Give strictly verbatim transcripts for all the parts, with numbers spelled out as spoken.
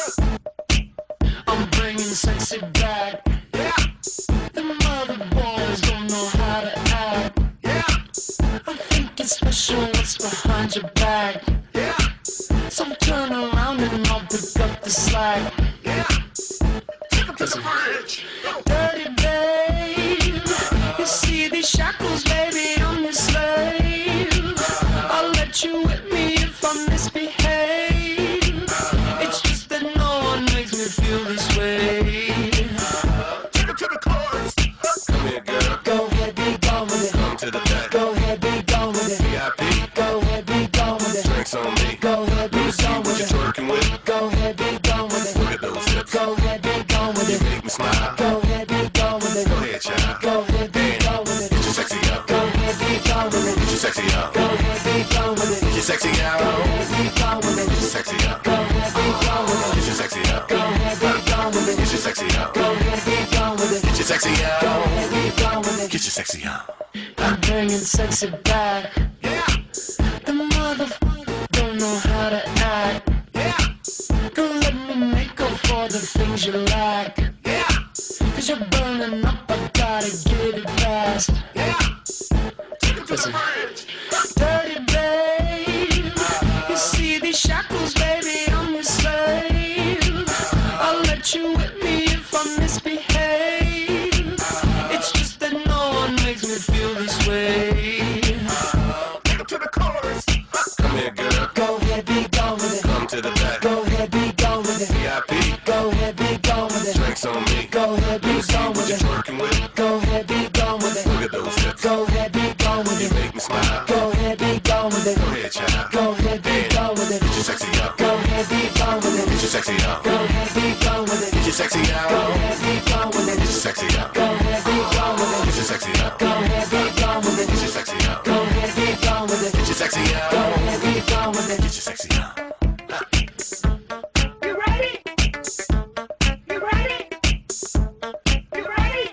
I'm bringing sexy back. Yeah. The mother boys don't know how to act. Yeah. I think it's special what's behind your back. Yeah. So turn around and I'll pick up the slack. Yeah. Take them to the bridge. Dirty babe, you see these shackles, baby, I'm your slave. I'll let you whip me if I misbehave. It's just that no one makes me feel this way. Take them to the chorus. Come here, girl. Go ahead, be gone with it. Come to the back. Go ahead, be gone with it. V I P. Go ahead, be gone with it. Drinks on me. Go ahead, be See gone what with you it. twerking with. Go ahead, be gone with Look it. at those hips. Go ahead, be gone with You it. make me smile. Go ahead, be gone with it. Go ahead, child. Go ahead, be gone with it. Get your sexy out. Go ahead, be gone with it. Get your sexy out. Go ahead, be gone with it. Get your sexy out. Go ahead, be gone with it. Get your sexy out. Go ahead, be gone with it. Get your sexy out. Go ahead, be gone with it. Get your sexy out. Go ahead, be gone with it. Get your sexy Go out. ahead, be gone with it. Get your sexy out. I'm bringing sexy back. Yeah. The motherfucker don't know how to act. Yeah. Girl, let me make up for the things you lack. Yeah. Cause you're burning up, I gotta get it fast. Yeah. Take them to the Listen. bridge. Dirty babe, you see these shackles, baby, I'm your slave. I'll let you whip me if I misbehave. It's just that no one makes me feel this way. Take them to the chorus. Come here, girl. Go ahead, be gone with it. Come to the back. Go ahead, be gone with it. V I P. Go ahead, be gone with it. Drinks on me. Go ahead, be See gone what with you it. twerking with. Go ahead, be gone with it. Look at those hips. Go ahead, be gone with You it. make me smile. Go ahead, be gone with it. Go ahead, child. Go ahead, be gone with it. Get your sexy out. Go ahead, be gone with it. Get your sexy out. Go ahead, be gone with it. Get your sexy Go out. ahead, be gone with Get it. your sexy out. Go ahead, be gone with Get it. your sexy out. Go ahead, be gone with it. Get your sexy out. Go ahead, be gone with it. Get your sexy Go out. ahead, be gone with it. Get your sexy out. You ready? You ready? You ready?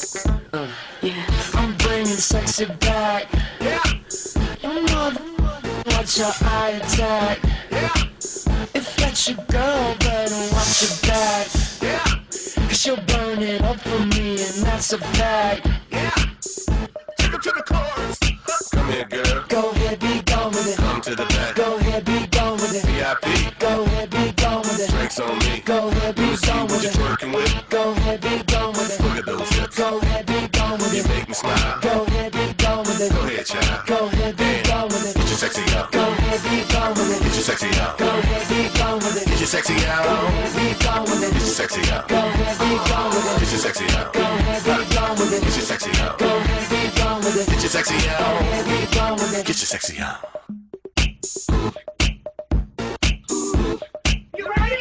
I'm bringing sexy back. Yeah. You know the watch your eye attack. Yeah. If that's your girl, better watch your back. Yeah. Cause you'll burn it up for me, and that's a fact. Yeah. Take them to the chorus. Come here, girl. Go ahead, be gone with it. Come to the back. Go ahead, be gone with it. V I P. Go ahead, be gone with it. Drinks on me. Go ahead, be See gone what with you it. twerking with. Go ahead, be gone with it. Look at those hips. Go ahead, be gone with You it. make me smile. Go ahead, be gone with it. Go ahead, child. Go ahead, be gone with it. Get your sexy out. Go ahead, be gone with it. Get your sexy out. Go ahead, be gone with it. Get your sexy Go out. ahead, be gone with Get it. your sexy out. Go ahead, be gone with it. Get your sexy out. Go ahead, be gone with it. Get your sexy out. Go ahead, be gone with it. Get your sexy Go out. ahead, be gone with it. Get your sexy out. You ready?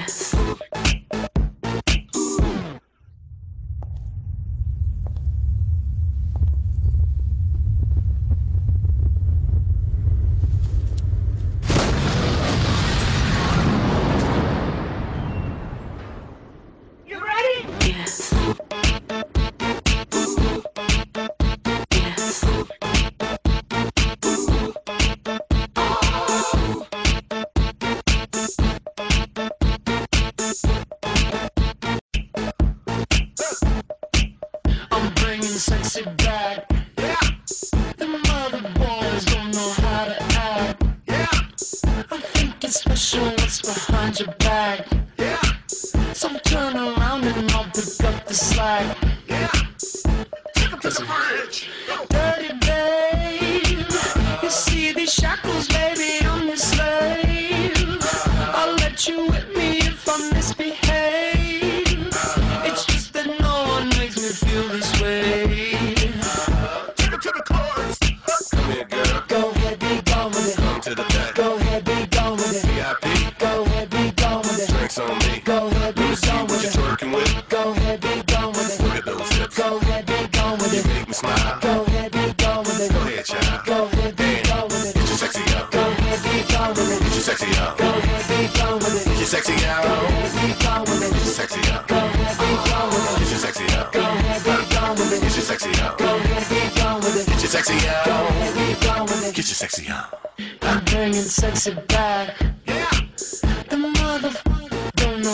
You ready? I'm bringing sexy back. Yeah. The mother boys don't know how to act. Yeah. I think it's special what's behind your back. Yeah. So turn around and I'll pick up the slack. Yeah. Take them to the bridge. Dirty babe, you see these shackles, baby, I'm your slave. I'll let you whip me if I misbehave. It's just that no one makes me feel this way. Take them to the chorus. Come here, girl. Go ahead, be gone with it. Come to the back. Go ahead, be gone with it. V I P. Go ahead, be gone with it. Drinks on me. Go ahead, be See gone what with you it. twerking with. Go ahead, be gone with Look it. at those hips. Go ahead, be gone with You it. make me smile. Go ahead, be gone with it. Go ahead, child. Go ahead, be gone with it. Get your sexy out. Go ahead, be gone with it. Get your sexy out. Go ahead, be gone with it. Get your sexy Go out. ahead, be gone with Get it. your sexy out. Go ahead, be gone with it. Get your sexy out. Go ahead, be gone with it. Get your sexy out. Go ahead, be gone with it. Get your sexy Go out. ahead, be gone with it. Get your sexy out. I'm bringing sexy back. Yeah. The motherfucker don't know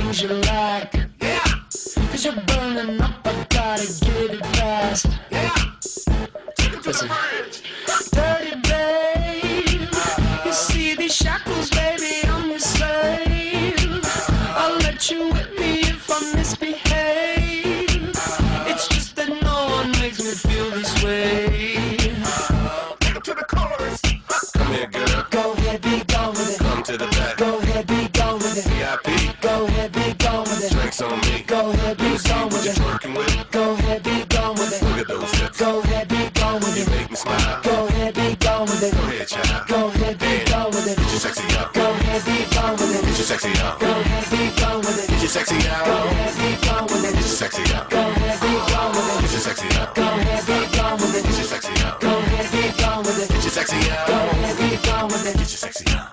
things you like. Yeah, Cause you're burning up, I gotta get it fast. yeah. Take it to Listen. the bridge. Dirty babe, you see these shackles, baby, I'm your slave. I'll let you whip me if I misbehave. It's just that no one makes me feel this way. Take it to the chorus. Come here, girl. Go ahead, be gone with it. Come to the back. Go ahead, be gone with it. V I P. Go ahead, be gone with it. Drinks on me. Go ahead, be See gone what with you're it. twerking with. Go ahead, be gone with it. Look at those hips. Go ahead, be gone with You it. make me smile. Go ahead, be gone with it. Go ahead, child. Go ahead, be gone with it. Get your sexy out. Go ahead, be gone with Get it. your sexy out. Go ahead, be gone with it. Get your sexy out. Go ahead, be gone with it. Get your sexy out. Go ahead, be gone with it. Get your sexy out. Go ahead, be gone with it. Get your sexy out. Go ahead, be gone with it. Get your sexy out. Go ahead, be gone with it. Get your sexy out.